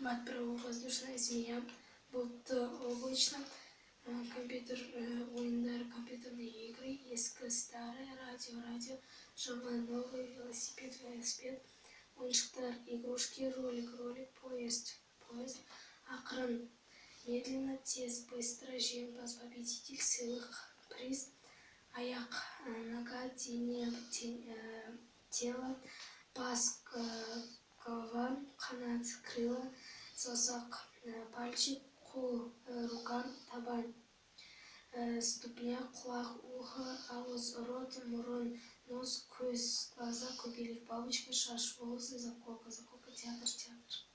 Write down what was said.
воздушная змея, будто облачно, компьютер, ойындар, компьютерные игры, ескі, старый, радио, жаңа, новый, велосипед, ойыншықтар, игрушки, ролик, поезд, ақырын, медленно, тез, быстро, жеңімпаз, победитель, сыйлық, приз, аяқ, нога, тело, бас, голова, қанат, крыло, саусақ, пальчик, қол, рука, табан, ступня, құлақ, ухо, ауыз, рот, мұрын, нос, көз, глаза, көбелек, бабочка, шаш, волосы, заколка, театр.